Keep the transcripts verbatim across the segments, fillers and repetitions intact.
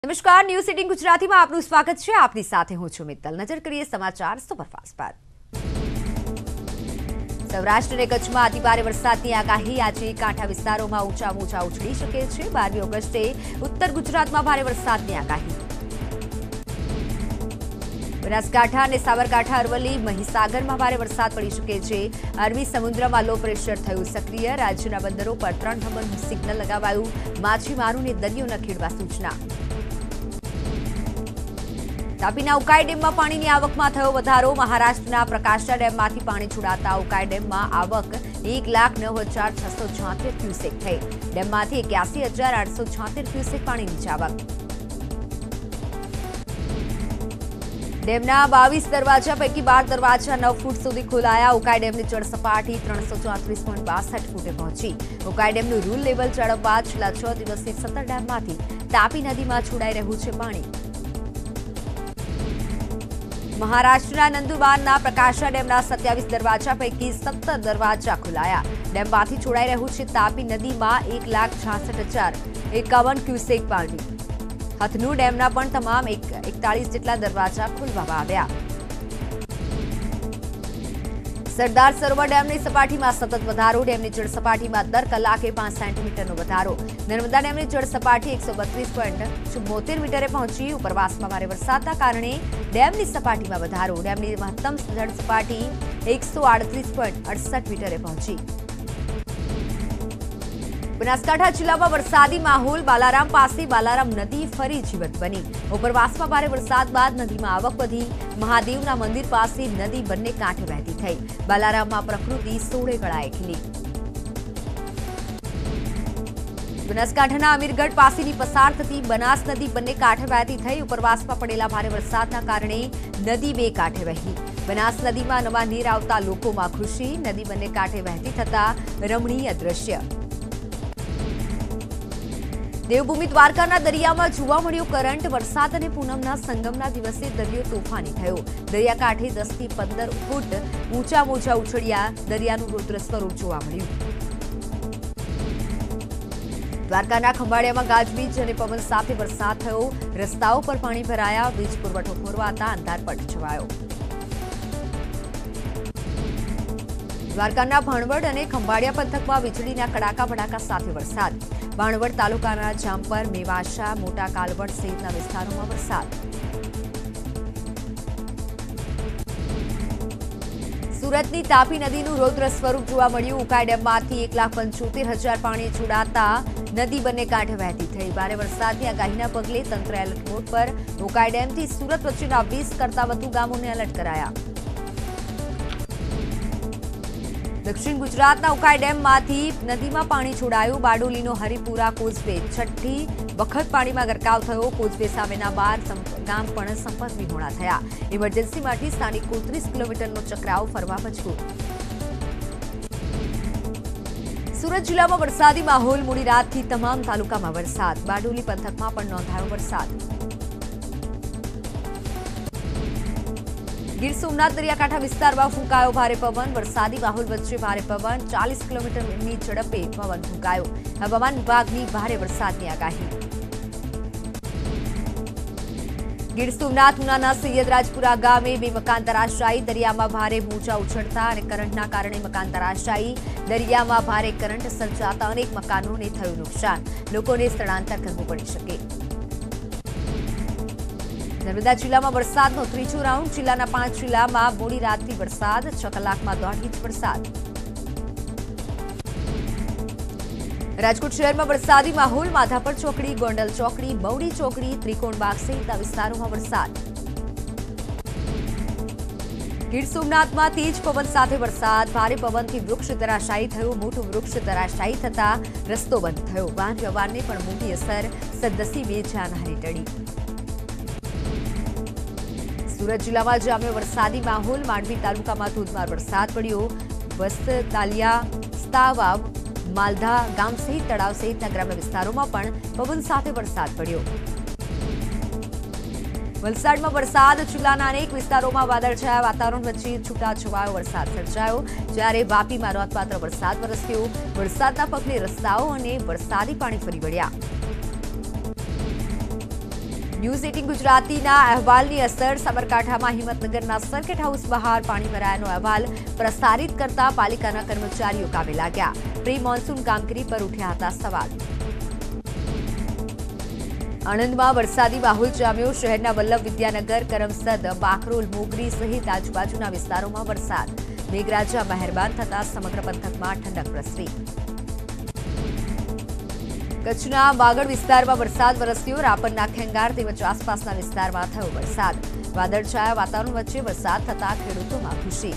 નમસ્કાર, news eighteen ગુજરાતીમાં આપનું સ્વાગત છે। આપની સાથે હું છું મિત્તલ। નજર કરીએ સમાચાર સુપરફાસ્ટ પર। સૌરાષ્ટ્ર અને કચ્છમાં અતિભારે વરસાદની આગાહી। આજે કાંઠા વિસ્તારોમાં ઊંચા મોજા ઉછળી શકે છે। બારમી ઓગસ્ટે ઉત્તર ગુજરાતમાં ભારે વરસાદની આગાહી। બનાસકાંઠા અને સાબરકાંઠા, અરવલ્લી, મહીસાગરમાં ભારે વરસાદ પડી શકે છે। અરબી સમુદ્રમાં લો પ્રેશર થયું સક્રિય। રાજ્યના બંદરો પર ત્રણ નંબરનું સિગ્નલ લગાવાયું। માછીમારોને દરિયો ન ખેડવા સૂચના। તાપીના ઉકાઈ ડેમમાં પાણીની આવકમાં થયો વધારો। મહારાષ્ટ્રના પ્રકાશા ડેમમાંથી પાણી છોડાતા ઉકાઈ ડેમમાં આવક એક લાખ નવ હજાર છસો છોતેર ક્યુસેક થઈ। ડેમમાંથી એક્યાસી હજાર આઠસો છોતેર ક્યુસેક પાણીની આવક। ડેમના બાવીસ દરવાજા પૈકી બાર દરવાજા નવ ફૂટ સુધી ખોલાયા। ઉકાઈ ડેમની જળ સપાટી ત્રણસો ચોત્રીસ પોઈન્ટ બાસઠ ફૂટે પહોંચી। ઉકાઈ ડેમનું રૂલ લેવલ જાળવવા છેલ્લા છ દિવસથી સત્તર ડેમમાંથી તાપી નદીમાં છોડાઈ રહ્યું છે પાણી। મહારાષ્ટ્રના નંદુરબારના પ્રકાશા ડેમના સત્યાવીસ દરવાજા પૈકી સત્તર દરવાજા ખોલાયા। ડેમમાંથી છોડાઈ રહ્યું છે તાપી નદીમાં એક લાખ છાસઠ હજાર એકાવન ક્યુસેક પાણી। હથનુ ડેમના પણ તમામ એકતાલીસ જેટલા દરવાજા ખોલવામાં આવ્યા। સરદાર સરોવર ડેમની સપાટીમાં સતત વધારો। ડેમની જળ સપાટીમાં દર કલાકે પાંચ સેન્ટીમીટરનો વધારો। નર્મદા ડેમની જળ સપાટી એકસો બત્રીસ પોઈન્ટ ચુમ્મોતેર મીટરે પહોંચી। ઉપરવાસમાં ભારે વરસાદના કારણે ડેમની સપાટીમાં વધારો। ડેમની મહત્તમ જળ સપાટી એકસો આડત્રીસ પોઈન્ટ અડસઠ મીટરે પહોંચી। બનાસકાંઠા જિલ્લામાં વરસાદી માહોલ। બાલારામ પાસે બાલારામ નદી ફરી જીવંત બની। ઉપરવાસમાં ભારે વરસાદ બાદ નદીમાં આવક વધી। મહાદેવના મંદિર પાસે નદી બંને કાંઠે વહેતી થઈ। બાલારામમાં પ્રકૃતિ સોળે ગળાએ ખીલી। બનાસકાંઠાના અમીરગઢ પાસેની પસાર થતી બનાસ નદી બંને કાંઠે વહેતી થઈ। ઉપરવાસમાં પડેલા ભારે વરસાદના કારણે નદી બે કાંઠે વહી। બનાસ નદીમાં નવા નીર આવતા લોકોમાં ખુશી। નદી બંને કાંઠે વહેતી થતા રમણીય દ્રશ્ય। દેવભૂમિ દ્વારકાના દરિયામાં જોવા મળ્યો કરંટ। વરસાદ અને પૂનમના સંગમના દિવસે દરિયો તોફાની થયો। દરિયાકાંઠે દસ થી પંદર ફૂટ ઊંચા મોજા ઉછળ્યા। દરિયાનું રૌદ્ર સ્વરૂપ જોવા મળ્યું। દ્વારકાના ખંભાળિયામાં ગાજવીજ અને પવન સાથે વરસાદ થયો। રસ્તાઓ પર પાણી ભરાયા। વીજ પુરવઠો ખોરવાતા અંધારપટ છવાયો। દ્વારકાના ભાણવડ અને ખંભાળિયા પંથકમાં વીજળીના કડાકા ભડાકા સાથે વરસાદ। ભાણવડ તાલુકાના જામપર, મેવાશા, મોટા કાલવડ સહિતના વિસ્તારોમાં વરસાદ। સુરતની તાપી નદીનું રૌદ્ર સ્વરૂપ જોવા મળ્યું। ઉકાઈ ડેમમાંથી એક લાખ પંચોતેર હજાર પાણી છોડાતા નદી બંને કાંઠે વહેતી થઈ। ભારે વરસાદની આગાહીના પગલે તંત્ર એલર્ટ મોડ પર। ઉકાઈ ડેમથી સુરત વચ્ચેના વીસ કરતા વધુ ગામોને એલર્ટ કરાયા। દક્ષિણ ગુજરાતના ઉકાઈ ડેમમાંથી નદીમાં પાણી છોડાયું। બારડોલીનો હરિપુરા કોઝવે છઠ્ઠી વખત પાણીમાં ગરકાવ થયો। કોઝવે સામેના બાર ગામ પણ સંપર્ક વિહોણા થયા। ઇમરજન્સી માટે સ્થાનિકો ત્રીસ કિલોમીટરનો ચક્રાવ ફરવા મજબૂર। સુરત જિલ્લામાં વરસાદી માહોલ। મોડી રાતથી તમામ તાલુકામાં વરસાદ। બારડોલી પંથકમાં પણ નોંધાયો વરસાદ। ગીર સોમનાથ દરિયાકાંઠા વિસ્તારમાં ફૂંકાયો ભારે પવન। વરસાદી માહોલ વચ્ચે ભારે પવન। ચાલીસ કિલોમીટરની ઝડપે પવન ફૂંકાયો। હવામાન વિભાગની ભારે વરસાદની આગાહી। ગીર સોમનાથ ઉનાના સૈયદરાજપુરા ગામે બે મકાન તરાશાયી। દરિયામાં ભારે મોજા ઉછળતા અને કરંટના કારણે મકાન તરાશાયી। દરિયામાં ભારે કરંટ સર્જાતા અનેક મકાનોને થયું નુકસાન। લોકોને સ્થળાંતર કરવું પડી શકે। નર્મદા જિલ્લામાં વરસાદનો ત્રીજો રાઉન્ડ। જિલ્લાના પાંચ જિલ્લામાં મોડી રાતથી વરસાદ। છ કલાકમાં દોઢ ઇંચ વરસાદ। રાજકોટ શહેરમાં વરસાદી માહોલ। માધાપર ચોકડી, ગોંડલ ચોકડી, મવડી ચોકડી, ત્રિકોણબાગ સહિતના વિસ્તારોમાં વરસાદ। ગીર સોમનાથમાં તેજ પવન સાથે વરસાદ। ભારે પવનથી વૃક્ષ ધરાશાયી થયું। મોટું વૃક્ષ ધરાશાયી થતા રસ્તો બંધ થયો। વાહન વ્યવહારને પણ મોટી અસર। સદનસીબે જાનહાની ટળી। સુરત જિલ્લામાં જામ્યો વરસાદી માહોલ। માંડવી તાલુકામાં ધોધમાર વરસાદ પડ્યો। વસ્ત, તાલિયા, સ્તાવાવ, માલધા ગામ સહિત તળાવ સહિતના ગ્રામ્ય વિસ્તારોમાં પણ પવન સાથે વરસાદ પડ્યો। વલસાડમાં વરસાદ। જિલ્લાના અનેક વિસ્તારોમાં વાદળછાયા વાતાવરણ વચ્ચે છૂટાછવાયો વરસાદ સર્જાયો। જ્યારે વાપીમાં નોંધપાત્ર વરસાદ વરસ્યો। વરસાદના પગલે રસ્તાઓ અને વરસાદી પાણી ફરી વળ્યા। ન્યૂઝ એટીન ગુજરાતીના અહેવાલની અસર સાબરકાંઠામાં હિંમતનગરના સર્કિટ હાઉસ બહાર પાણી ભરાયાનો અહેવાલ પ્રસારિત કરતા પાલિકાના કર્મચારીઓ કામે લાગ્યા. પ્રી મોન્સૂન કામગીરી પર ઉઠ્યા હતા સવાલ. આણંદમાં વરસાદી માહોલ જામ્યો. શહેરના વલ્લભ વિદ્યાનગર, કરમસદ, બાકરોલ, મોગરી સહિત આજુબાજુના વિસ્તારોમાં વરસાદ. મેઘરાજા મહેરબાન થતા સમગ્ર પંથકમાં ઠંડક પ્રસરી. કચ્છના વાગડ વિસ્તારમાં વરસાદ વરસ્યો. રાપરના ખેંગાર તેમજ આસપાસના વિસ્તારમાં થયો વરસાદ. વાદળછાયા વાતાવરણ વચ્ચે વરસાદ થતા ખેડૂતોમાં ખુશી.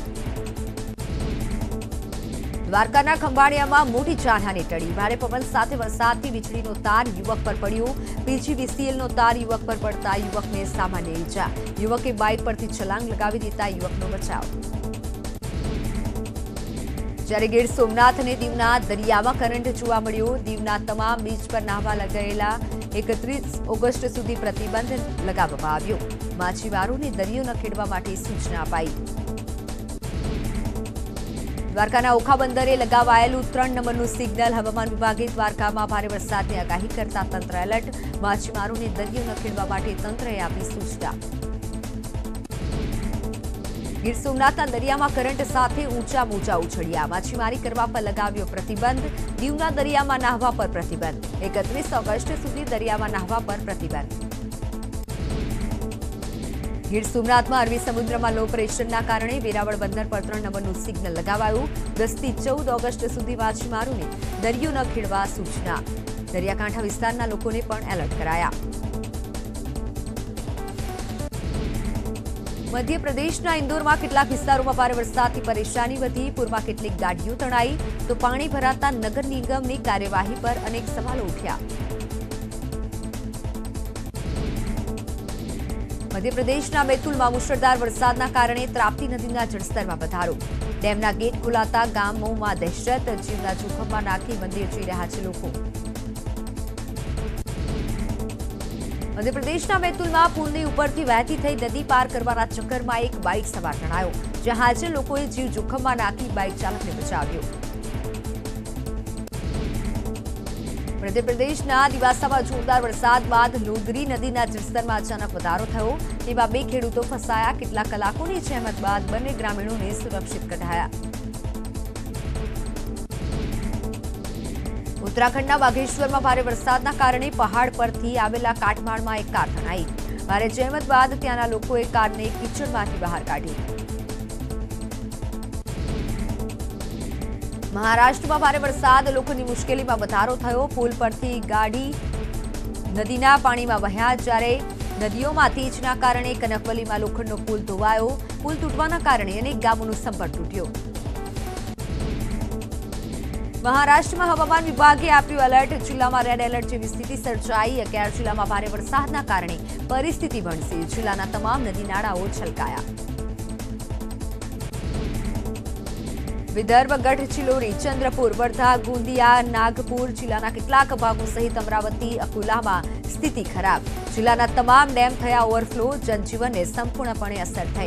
દ્વારકાના ખંભાળિયામાં મોટી જાનહાની ટળી. ભારે પવન સાથે વરસાદથી વીજળીનો તાર યુવક પર પડ્યો. પીજીવીસીએલનો તાર યુવક પર પડતા યુવકને સામાન્ય ઈજા. યુવકે બાઇક પરથી છલાંગ લગાવી દેતા યુવકનો બચાવ. જ્યારે ગીર સોમનાથ અને દીવના દરિયામાં કરંટ જોવા મળ્યો. દીવના તમામ બીચ પર નાહવા લગાયેલા એકત્રીસ ઓગસ્ટ સુધી પ્રતિબંધ લગાવવામાં આવ્યો. માછીમારોને દરિયો ન ખેડવા માટે સૂચના અપાઈ. દ્વારકાના ઓખા બંદરે લગાવાયેલું ત્રણ નંબરનું સિગ્નલ. હવામાન વિભાગે દ્વારકામાં ભારે વરસાદની આગાહી કરતા તંત્ર એલર્ટ. માછીમારોને દરિયો ન ખેડવા માટે તંત્રએ આપી સૂચના. ગીર સોમનાથના દરિયામાં કરંટ સાથે ઊંચા મોજા ઉછળ્યા. માછીમારી કરવા પર લગાવ્યો પ્રતિબંધ. દીવના દરિયામાં નાહવા પર પ્રતિબંધ. એકત્રીસ ઓગસ્ટ સુધી દરિયામાં નાહવા પર પ્રતિબંધ. ગીર સોમનાથમાં અરબી સમુદ્રમાં લો પ્રેશરના કારણે વેરાવળ બંદર પર ત્રણ નંબરનું સિગ્નલ લગાવાયું. દસથી ચૌદ ઓગસ્ટ સુધી માછીમારોને દરિયો ન ખેડવા સૂચના. દરિયાકાંઠા વિસ્તારના લોકોને પણ એલર્ટ કરાયા. મધ્યપ્રદેશના ઇન્દોરમાં કેટલાક વિસ્તારોમાં ભારે વરસાદથી પરેશાની વધી. પૂરમાં કેટલીક ગાડીઓ તણાઈ તો પાણી ભરાતા નગર નિગમની કાર્યવાહી પર અનેક સવાલો ઉઠ્યા. મધ્યપ્રદેશના બેતુલમાં મુશળધાર વરસાદના કારણે ત્રાપ્તી નદીના જળસ્તરમાં વધારો. ડેમના ગેટ ખોલાતા ગામોમાં દહેશત. જીવના જોખમમાં નાખી મંદિર જઈ રહ્યા છે લોકો. મધ્યપ્રદેશના બેતુલમાં પુલની ઉપરથી વહેતી થઈ નદી પાર કરવાના ચક્કરમાં એક બાઇક સવાર તણાયો. જ્યાં હાજર લોકોએ જીવ જોખમમાં નાખી બાઇક ચાલકને બચાવ્યો. મધ્યપ્રદેશના દિવાસામાં જોરદાર વરસાદ બાદ લોદરી નદીના જળસ્તરમાં અચાનક વધારો થયો. તેમાં બે ખેડૂતો ફસાયા. કેટલાક કલાકોની જહેમત બાદ બંને ગ્રામીણોને સુરક્ષિત કઢાયા. ઉત્તરાખંડના બાઘેશ્વરમાં ભારે વરસાદના કારણે પહાડ પરથી આવેલા કાટમાળમાં એક કાર તણાઈ. ભારે જહેમત બાદ ત્યાંના લોકોએ કારને કીચડમાંથી બહાર કાઢી. મહારાષ્ટ્રમાં ભારે વરસાદ. લોકોની મુશ્કેલીમાં વધારો થયો. પુલ પરથી ગાડી નદીના પાણીમાં વહ્યા. જ્યારે નદીઓમાં તેજના કારણે કનકવલીમાં લોખંડનો પુલ ધોવાયો. પુલ તૂટવાના કારણે અનેક ગામોનો સંપર્ક તૂટ્યો. મહારાષ્ટ્રમાં હવામાન વિભાગે આપ્યું એલર્ટ. જિલ્લામાં રેડ એલર્ટ જેવી સ્થિતિ સર્જાઈ. અગિયાર જિલ્લામાં ભારે વરસાદના કારણે પરિસ્થિતિ ભણસી. જિલ્લાના તમામ નદી નાળાઓ છલકાયા. વિદર્ભ, ગઢચિલોરી, ચંદ્રપુર, વર્ધા, ગોંદિયા, નાગપુર જિલ્લાના કેટલાક ભાગો સહિત અમરાવતી, અકોલામાં સ્થિતિ ખરાબ. જિલ્લાના તમામ ડેમ થયા ઓવરફ્લો. જનજીવનને સંપૂર્ણપણે અસર થઈ.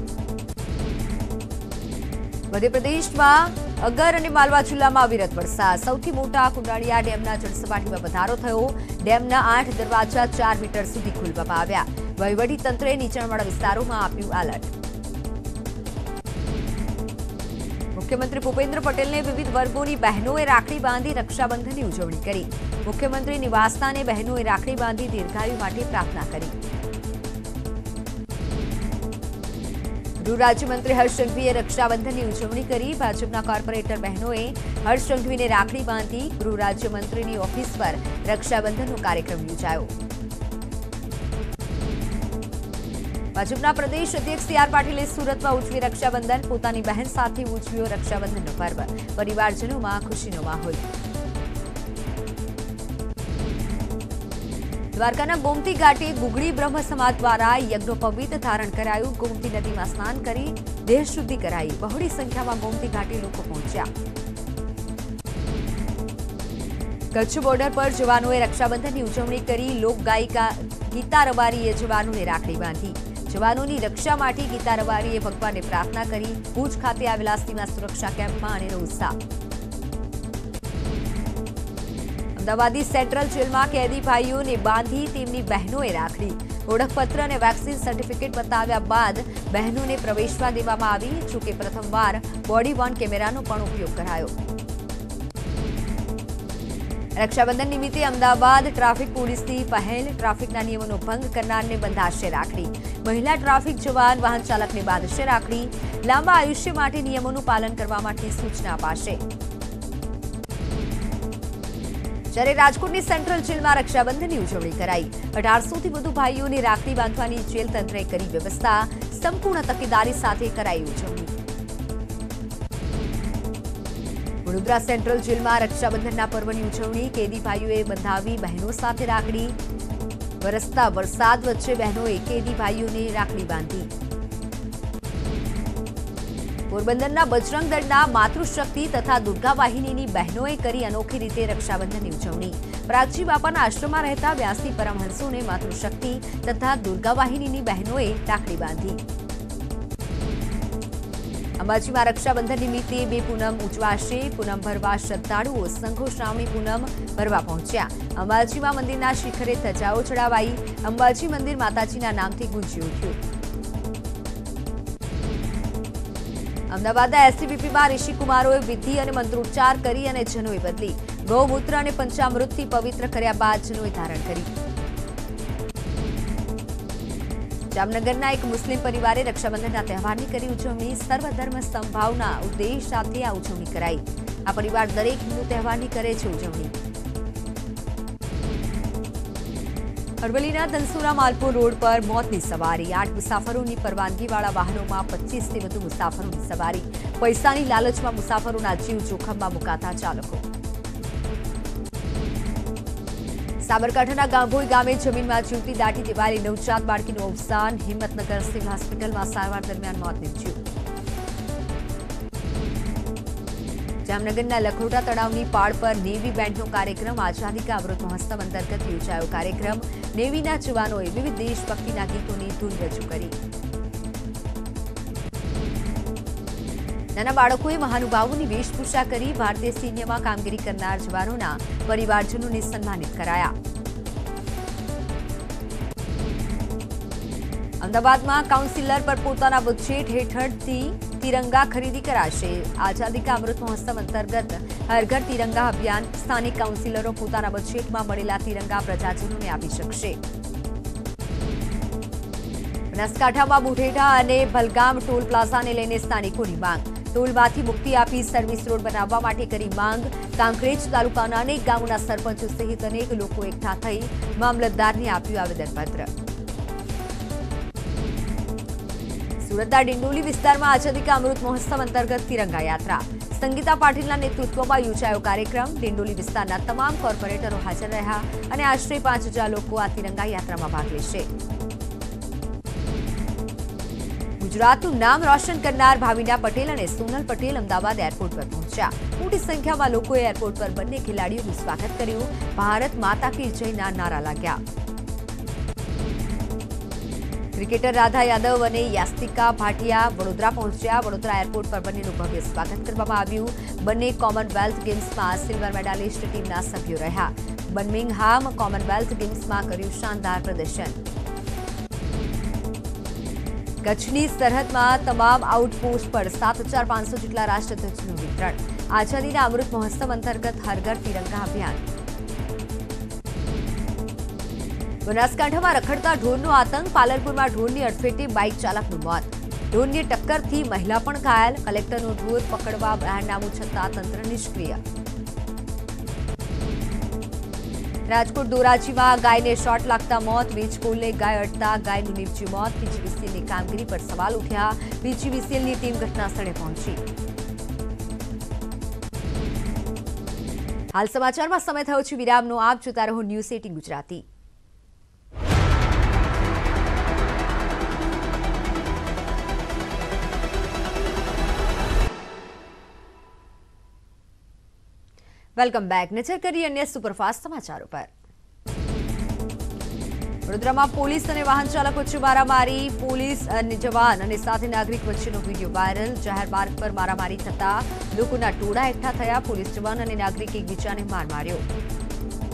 મધ્યપ્રદેશમાં અગર અને માલવા જિલ્લામાં અવિરત વરસાદ. સૌથી મોટા કુંડાળિયા ડેમના જળસપાટીમાં વધારો થયો. ડેમના આઠ દરવાજા ચાર મીટર સુધી ખોલવામાં આવ્યા. વહીવટી તંત્રે નીચાણવાળા વિસ્તારોમાં આપ્યું એલર્ટ. મુખ્યમંત્રી ભૂપેન્દ્ર પટેલને વિવિધ વર્ગોની બહેનોએ રાખડી બાંધી રક્ષાબંધનની ઉજવણી કરી. મુખ્યમંત્રી નિવાસસ્થાને બહેનોએ રાખડી બાંધી દીર્ઘાયુ માટે પ્રાર્થના કરી. ગૃહ રાજ્યમંત્રી હર્ષ સંઘવીએ રક્ષાબંધનની ઉજવણી કરી. ભાજપના કોર્પોરેટર બહેનોએ હર્ષ સંઘવીને રાખડી બાંધી. ગૃહ રાજ્યમંત્રીની ઓફિસ પર રક્ષાબંધનનો કાર્યક્રમ યોજાયો. ભાજપના પ્રદેશ અધ્યક્ષ સી આર પાટીલે સુરતમાં ઉજવી રક્ષાબંધન. પોતાની બહેન સાથે ઉજવ્યો રક્ષાબંધનનો પર્વ. પરિવારજનોમાં ખુશીનો માહોલ. દ્વારકાના ગોમતી ઘાટે ગુગળી બ્રહ્મ સમાજ દ્વારા યજ્ઞોપવીત ધારણ કરાયું. ગોમતી નદીમાં સ્નાન કરી દેહ શુદ્ધિ કરાઈ. બહોળી સંખ્યામાં ગોમતી ઘાટે લોકો પહોંચ્યા. કચ્છ બોર્ડર પર જવાનોએ રક્ષાબંધનની ઉજવણી કરી. લોકગાયિકા ગીતા રબારીએ જવાનોને રાખડી બાંધી. જવાનોની રક્ષા માટે ગીતા રબારીએ ભગવાનને પ્રાર્થના કરી. ભુજ ખાતે આવેલા સીમા સુરક્ષા કેમ્પમાં અનેરો ઉત્સાહ. અમદાવાદી સેન્ટ્રલ જેલમાં કેદી ભાઈઓને બાંધી તેમની બહેનોએ રાખડી ઓળખપત્ર અને વેક્સિન સર્ટિફિકેટ બતાવ્યા બાદ બહેનોને પ્રવેશવા દેવામાં આવી. જોકે પ્રથમવાર બોડી વોર્ન કેમેરાનો પણ ઉપયોગ કરાયો. રક્ષાબંધન નિમિત્તે અમદાવાદ ટ્રાફિક પોલીસની પહેલ. ટ્રાફિકના નિયમોનો ભંગ કરનારને બંધાશે રાખડી. મહિલા ટ્રાફિક જવાન વાહન ચાલકને બાંધશે રાખડી. લાંબા આયુષ્ય માટે નિયમોનું પાલન કરવા માટે સૂચના અપાશે. જ્યારે રાજકોટની સેન્ટ્રલ જેલમાં રક્ષાબંધનની ઉજવણી કરાઈ. અઢારસોથી વધુ ભાઈઓને રાખડી બાંધવાની જેલ તંત્રએ કરી વ્યવસ્થા. સંપૂર્ણ તકેદારી સાથે કરાઈ ઉજવણી. વડોદરા સેન્ટ્રલ જેલમાં રક્ષાબંધનના પર્વની ઉજવણી. કેદી ભાઈઓએ બંધાવી બહેનો સાથે રાખડી. વરસતા વરસાદ વચ્ચે બહેનોએ કેદી ભાઈઓને રાખડી બાંધી. પોરબંદરના બજરંગ દળના માતૃશક્તિ તથા દુર્ગા વાહિનીની બહેનોએ કરી અનોખી રીતે રક્ષાબંધનની ઉજવણી. પ્રાગજી બાપાના આશ્રમમાં રહેતા બ્યાસી પરમહંસોને માતૃશક્તિ તથા દુર્ગા વાહિનીની બહેનોએ રાખડી બાંધી. અંબાજીમાં રક્ષાબંધન નિમિત્તે બે પૂનમ ઉજવાશે. પૂનમ ભરવા શ્રદ્ધાળુઓ સંઘો શ્રાવણી પૂનમ ભરવા પહોંચ્યા. અંબાજીમાં મંદિરના શિખરે ધજાઓ ચડાવાઈ. અંબાજી મંદિર માતાજીના નામથી ગુંજી ઉઠ્યું. અમદાવાદના એસસીબીપીમાં ઋષિકુમારોએ વિધિ અને મંત્રોચ્ચાર કરી અને જનોઈ બદલી. ગૌમૂત્ર અને પંચામૃતથી પવિત્ર કર્યા બાદ જનોઈ ધારણ કરી. જામનગરના એક મુસ્લિમ પરિવારે રક્ષાબંધનના તહેવારની કરી ઉજવણી. સર્વધર્મ સમભાવના ઉદ્દેશ સાથે આ ઉજવણી કરાઈ. આ પરિવાર દરેક હિન્દુ તહેવારની કરે છે ઉજવણી. અરવલ્લીના ધનસુરા માલપુર રોડ પર મોતની સવારી. આઠ મુસાફરોની પરવાનગીવાળા વાહનોમાં પચીસથી વધુ મુસાફરોની સવારી. પૈસાની લાલચમાં મુસાફરોના જીવ જોખમમાં મુકાતા ચાલકો. સાબરકાંઠાના ગાંભોઈ ગામે જમીનમાં જીવતી દાટી દેવાયેલી નવજાત બાળકીનું અવસાન. હિંમતનગર સિવિલ હોસ્પિટલમાં સારવાર દરમિયાન મોત નીપજ્યું. જામનગરના લખોટા તળાવની પાળ પર નેવી બેન્ડનો કાર્યક્રમ. આઝાદી કા અમૃત મહોત્સવ અંતર્ગત યોજાયો કાર્યક્રમ. નેવીના જવાનોએ વિવિધ દેશભક્તિના ગીતોની ધૂન રજૂ કરી. નાના બાળકોએ મહાનુભાવોની વેશભૂષા કરી. ભારતીય સૈન્યમાં કામગીરી કરનાર જવાનોના પરિવારજનોને સન્માનિત કરાયા. અમદાવાદમાં કાઉન્સિલર પર પોતાના બજેટ હેઠળથી તિરંગા ખરીદી કરાશે. આઝાદી કા અમૃત મહોત્સવ અંતર્ગત હર ઘર તિરંગા અભિયાન. સ્થાનિક કાઉન્સિલરો પોતાના બજેટમાં મળેલા તિરંગા પ્રજાજનોને આપી શકશે. બનાસકાંઠામાં બુઢેડા અને ભલગામ ટોલ પ્લાઝાને લઈને સ્થાનિકોની માંગ. ટોલમાંથી મુક્તિ આપી સર્વિસ રોડ બનાવવા માટે કરી માંગ. કાંકરેજ તાલુકાના અનેક ગામોના સરપંચો સહિત અનેક લોકો એકઠા થઈ મામલતદારને આપ્યું આવેદનપત્ર. સુરતના ડિંડોલી વિસ્તારમાં આઝાદી કા અમૃત મહોત્સવ અંતર્ગત તિરંગા યાત્રા. સંગીતા પાટીલના નેતૃત્વમાં યોજાયો કાર્યક્રમ. ડિંડોલી વિસ્તારના તમામ કોર્પોરેટરો હાજર રહ્યા અને આશરે પાંચ હજાર લોકો આ તિરંગા યાત્રામાં ભાગ લેશે. ગુજરાતનું નામ રોશન કરનાર ભાવિના પટેલ અને સોનલ પટેલ અમદાવાદ એરપોર્ટ પર પહોંચ્યા. મોટી સંખ્યામાં લોકોએ એરપોર્ટ પર બંને ખેલાડીઓનું સ્વાગત કર્યું. ભારત માતા કી જયના નારા લાગ્યા. ક્રિકેટર રાધા યાદવ અને યાસ્તિકા ભાટિયા વડોદરા પહોંચ્યા. વડોદરા એરપોર્ટ પર બંનેનું ભવ્ય સ્વાગત કરવામાં આવ્યું. બંને કોમનવેલ્થ ગેમ્સમાં સિલ્વર મેડાલિસ્ટ ટીમના સભ્યો રહ્યા. બર્મિંગહામ કોમનવેલ્થ ગેમ્સમાં કર્યું શાનદાર પ્રદર્શન. કચ્છની સરહદમાં તમામ આઉટપોસ્ટ પર સાત હજાર પાંચસો જેટલા રાષ્ટ્રધ્વજનું વિતરણ. આઝાદીના અમૃત મહોત્સવ અંતર્ગત હર ઘર તિરંગા અભિયાન. બનાસકાંઠામાં રખડતા ઢોરનો આતંક. પાલનપુરમાં ઢોરની અડફેટે બાઇક ચાલકનું મોત. ઢોરની ટક્કરથી મહિલા પણ ઘાયલ. કલેક્ટરનું ઢોર પકડવા બહારનામું છતાં તંત્ર નિષ્ક્રિય. રાજકોટ ધોરાજીમાં ગાયને શોટ લાગતા મોત. વીજપોલને ગાય અડતા ગાયનું નીપજ્યું મોત. પીજીવીસીએલની કામગીરી પર સવાલ ઉઠ્યા. પીજીવીસીએલની ટીમ ઘટના સ્થળે પહોંચી. હાલ સમાચારમાં સમય થયો છે વિરામનો. આપ જોતા રહો news eighteen Gujarati. Welcome back. નજર કરીએ અન્ય સુપરફાસ્ટ સમાચારો પર. વડોદરામાં પોલીસ અને વાહન ચાલક વચ્ચે મારામારી. પોલીસ અને જવાન અને સાથે નાગરિક વચ્ચેનો વિડીયો વાયરલ. જાહેર માર્ગ પર મારામારી થતા લોકોના ટોળા એકઠા થયા. પોલીસ જવાન અને નાગરિક એકબીજાને માર માર્યો.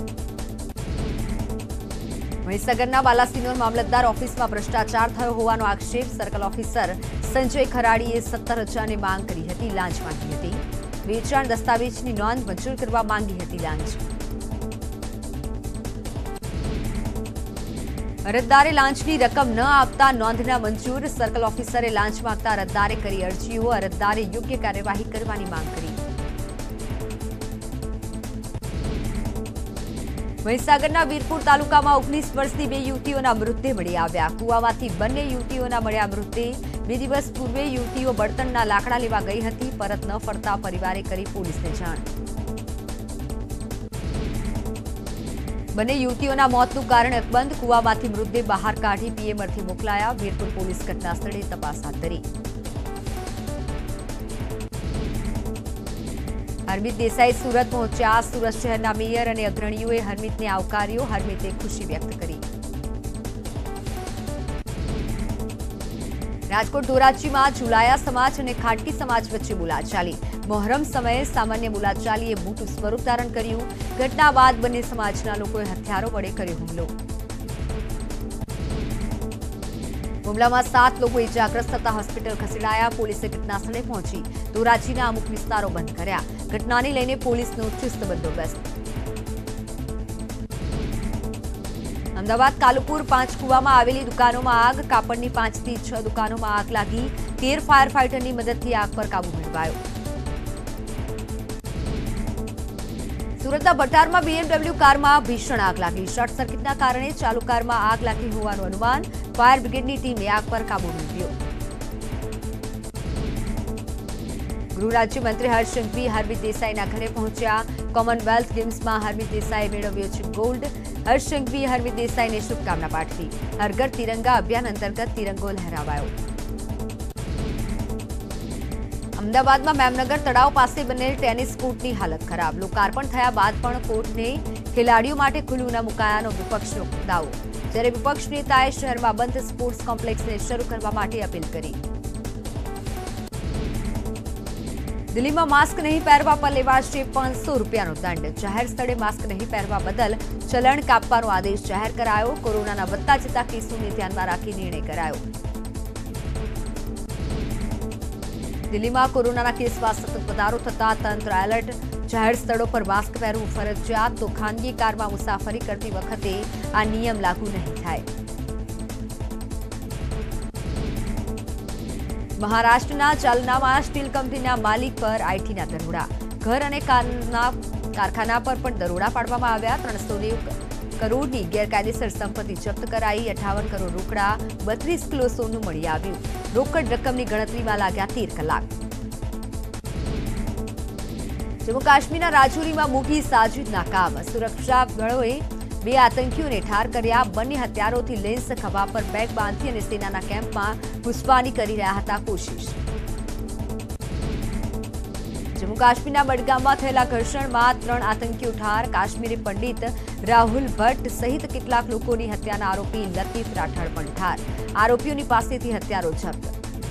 મહીસાગરના બાલાસિનોર મામલતદાર ઓફિસમાં ભ્રષ્ટાચાર થયો હોવાનો આક્ષેપ. સર્કલ ઓફિસર સંજય ખરાડીએ સત્તર હજારની માંગ કરી હતી, લાંચ માંગી હતી. વેચાણ દસ્તાવેજની નોંધ મંજૂર કરવા માંગી હતી લાંચ. અરજદારે લાંચની રકમ ન આપતા નોંધના મંજૂર. સર્કલ ઓફિસરે લાંચ માંગતા અરજદારે કરી અરજીઓ. અરજદારે યોગ્ય કાર્યવાહી કરવાની માંગ કરી. મહીસાગરના વીરપુર તાલુકામાં ઓગણીસ વર્ષની બે યુવતીઓના મૃતદેહ મળી આવ્યા. કુવામાંથી બંને યુવતીઓના મળ્યા મૃતદેહ. બે દિવસ પૂર્વે યુવતીઓ બળતણના લાકડા લેવા ગઈ હતી. પરત ન ફરતા પરિવારે કરી પોલીસને જાણ. બંને યુવતીઓના મોતનું કારણ અકબંધ. કુવામાંથી મૃતદેહ બહાર કાઢી પીએમઆરથી મોકલાયા. વીરપુર પોલીસ ઘટના સ્થળે તપાસ હાથ ધરી. હરમિત દેસાઈ સુરત પહોંચ્યા. સુરત શહેરના મેયર અને અગ્રણીઓએ હરમિતને આવકાર્યો. હરમિતે ખુશી વ્યક્ત કરી. રાજકોટ ધોરાજીમાં ઝુલાયા સમાજ અને ખાટકી સમાજ વચ્ચે બોલાચાલી. મોહરમ સમયે સામાન્ય બોલાચાલીએ મોટું સ્વરૂપ ધારણ કર્યું. ઘટના બાદ બંને સમાજના લોકોએ હથિયારો વડે કર્યો હુમલો. હુમલામાં સાત લોકો ઇજાગ્રસ્ત થતા હોસ્પિટલ ખસેડાયા. પોલીસે ઘટના સ્થળે પહોંચી ધોરાજીના અમુક વિસ્તારો બંધ કર્યા. ઘટનાને લઈને પોલીસનો ચુસ્ત બંદોબસ્ત. અમદાવાદ કાલુપુર પાંચકુવામાં આવેલી દુકાનોમાં આગ. કાપડની પાંચથી છ દુકાનોમાં આગ લાગી. તેર ફાયર ફાઈટરની મદદથી આગ પર કાબુ મેળવાયો. સુરતના ભટારમાં બીએમડબલ્યુ કારમાં ભીષણ આગ લાગી. શોર્ટ સર્કિટના કારણે ચાલુ કારમાં આગ લાગી હોવાનું અનુમાન. ફાયર બ્રિગેડની ટીમે આગ પર કાબુ મેળવ્યો. ગૃહ રાજ્યમંત્રી હર્ષ સંઘવી હરમિત દેસાઈના ઘરે પહોંચ્યા. કોમનવેલ્થ ગેમ્સમાં હરમિત દેસાઈએ મેળવ્યો છે ગોલ્ડ. હર્ષ સંઘવીએ હરમિત દેસાઈને શુભકામના પાઠવી. હર ઘર તિરંગા અભિયાન અંતર્ગત તિરંગો લહેરાવાયો. અમદાવાદમાં મેમનગર તળાવ પાસે બનેલ ટેનિસ કોર્ટની હાલત ખરાબ. લોકાર્પણ થયા બાદ પણ કોર્ટને ખેલાડીઓ માટે ખુલ્લું ન મુકાયાનો વિપક્ષનો દાવો. જ્યારે વિપક્ષ નેતાએ શહેરમાં બંધ સ્પોર્ટ્સ કોમ્પ્લેક્સને શરૂ કરવા માટે અપીલ કરી. દિલ્હીમાં માસ્ક નહીં પહેરવા પર લેવાશે પાંચસો રૂપિયાનો દંડ. જાહેર સ્થળે માસ્ક નહીં પહેરવા બદલ ચલણ કાપવાનો આદેશ જાહેર કરાયો. કોરોનાના વધતા જતા કેસોને ધ્યાનમાં રાખી નિર્ણય કરાયો. દિલ્હીમાં કોરોનાના કેસમાં સતત વધારો થતા તંત્ર એલર્ટ. જાહેર સ્થળો પર માસ્ક પહેરવું ફરજિયાત. તો ખાનગી કારમાં મુસાફરી કરતી વખતે આ નિયમ લાગુ નહીં થાય. મહારાષ્ટ્રના જાલનામાં સ્ટીલ કંપનીના માલિક પર આઈટીના દરોડા. ઘર અને કારખાના પર પણ દરોડા પાડવામાં આવ્યા. ત્રણસો નેવું કરોડની ગેરકાયદેસર સંપત્તિ જપ્ત કરાઈ. અઠાવન કરોડ રોકડા, બત્રીસ કિલો સોનું મળી આવ્યું. રોકડ રકમની ગણતરીમાં લાગ્યા તેર કલાક. જમ્મુ કાશ્મીરના રાજૌરીમાં મોટી સાજિદ નાકામ. સુરક્ષા દળોએ બે આતંકીઓને ઠાર કર્યા. બંને હથિયારોથી લેન્સ ખભા પર બેગ બાંધી અને સેનાના કેમ્પમાં ઘૂસવાની કરી રહ્યા હતા કોશિશ. જમ્મુ કાશ્મીરના બડગામમાં થયેલા ઘર્ષણમાં ત્રણ આતંકીઓ ઠાર. કાશ્મીરી પંડિત રાહુલ ભટ્ટ સહિત કેટલાક લોકોની હત્યાના આરોપી લતીફ રાઠોડ પણ ઠાર. આરોપીઓની પાસેથી હથિયારો જપ્ત.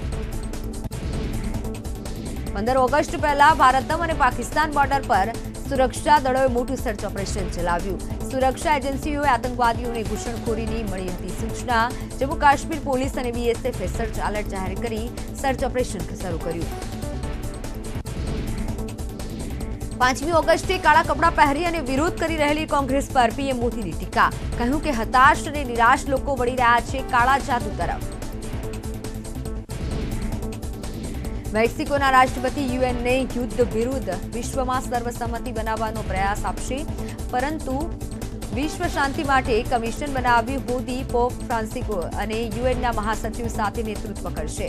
પંદર ઓગસ્ટ પહેલા ભારતમ અને પાકિસ્તાન બોર્ડર પર સુરક્ષા દળોએ મોટું સર્ચ ઓપરેશન ચલાવ્યું. સુરક્ષા એજન્સીઓએ આતંકવાદીઓને ઘૂસણખોરીની મળી હતી સૂચના. જમ્મુ કાશ્મીર પોલીસ અને બીએસએફે સર્ચ એલર્ટ જાહેર કરી સર્ચ ઓપરેશન શરૂ કર્યું. પાંચમી ઓગસ્ટે કાળા કપડાં પહેરી અને વિરોધ કરી રહેલી કોંગ્રેસ પર પીએમ મોદીની ટીકા. કહ્યું કે હતાશ અને નિરાશ લોકો વળી રહ્યા છે કાળા જાદુ તરફ. મેક્સિકોના રાષ્ટ્રપતિ યુએનને યુદ્ધ વિરુદ્ધ વિશ્વમાં સર્વસંમતિ બનાવવાનો પ્રયાસ આપશે, પરંતુ વિશ્વ શાંતિ માટે કમિશન બનાવ્યું. મોદી પોપ ફ્રાન્સિકો અને યુએનના મહાસચિવ સાથે નેતૃત્વ કરશે.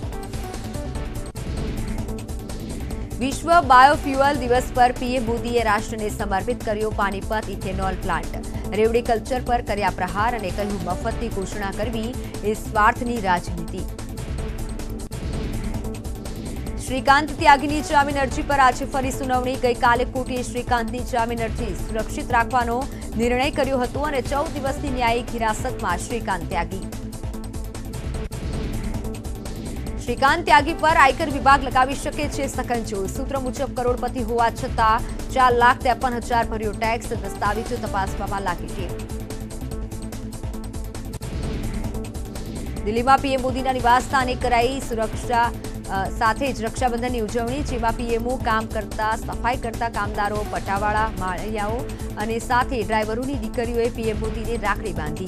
વિશ્વ બાયોફ્યુઅલ દિવસ પર પીએમ મોદીએ રાષ્ટ્રને સમર્પિત કર્યો પાણીપત ઇથેનોલ પ્લાન્ટ. રેવડી કલ્ચર પર કર્યા પ્રહાર અને કહ્યું મફતની ઘોષણા કરવી એ સ્વાર્થની રાજનીતિ. શ્રીકાંત ત્યાગીની જામીન અરજી પર આજે ફરી સુનાવણી. ગઈકાલે કોર્ટે શ્રીકાંતની જામીન અરજી સુરક્ષિત રાખવાનો નિર્ણય કર્યો હતો અને ચૌદ દિવસની ન્યાયિક હિરાસતમાં શ્રીકાંત ત્યાગી. શ્રીકાંત ત્યાગી પર આયકર વિભાગ લગાવી શકે છે સકંજો. સૂત્ર મુજબ કરોડપતિ હોવા છતાં ચાર લાખ ત્રેપન હજાર ભર્યો ટેક્સ. દસ્તાવેજો તપાસવામાં લાગી ટીમ. દિલ્હીમાં પીએમ મોદીના નિવાસસ્થાને કરાઈ સુરક્ષા સાથે જ રક્ષાબંધનની ઉજવણી, જેમાં પીએમઓ કામ કરતા સફાઈ કરતા કામદારો, પટાવાળા, માળિયાઓ અને સાથે ડ્રાઈવરોની દીકરીઓએ પીએમ મોદીને રાખડી બાંધી।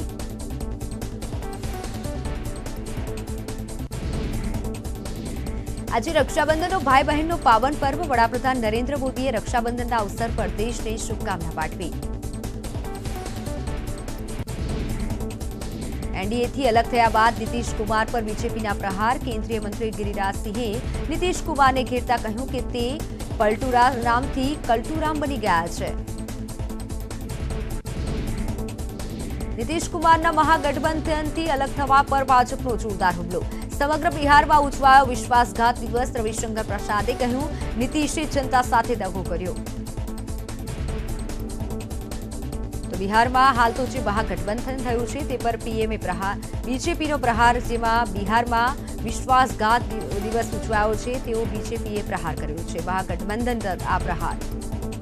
આજે રક્ષાબંધનનો ભાઈ બહેનનો પાવન પર્વ, વડાપ્રધાન નરેન્દ્ર મોદીએ રક્ષાબંધનના અવસર પર દેશને શુભકામના પાઠવી। एनडीए अलग थया बाद नीतीश कुमार पर बीजेपीना प्रहार, केंद्रीय मंत्री गिरिराज सिंहे नीतीश कुमार ने घेरता कह્યું કે તે પલટુરામથી કલટુરામ બની ગયા છે। નીતિશ કુમારના મહાગઠબંધનથી અલગ થવા પર ભાજપનો જોરદાર હુમલો, સમગ્ર બિહારમાં ઉજવાયો વિશ્વાસઘાત દિવસ। રવિશંકર પ્રસાદે કહ્યું નીતિશે જનતા સાથે દગો કર્યો। તો બિહારમાં હાલ તો જે મહાગઠબંધન થયું છે તે પર પીએમએ પ્રહાર, બીજેપીનો પ્રહાર, જેમાં બિહારમાં વિશ્વાસઘાત દિવસ ઉજવાયો છે તેવો બીજેપીએ પ્રહાર કર્યો છે। મહાગઠબંધન પર આ પ્રહાર।